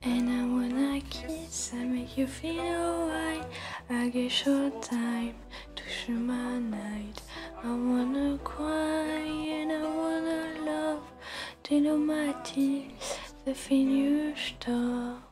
And I wanna kiss, I make you feel alright. I get short time to share my night. I wanna cry and I wanna love. Dès le matin, c'est fini, je dors.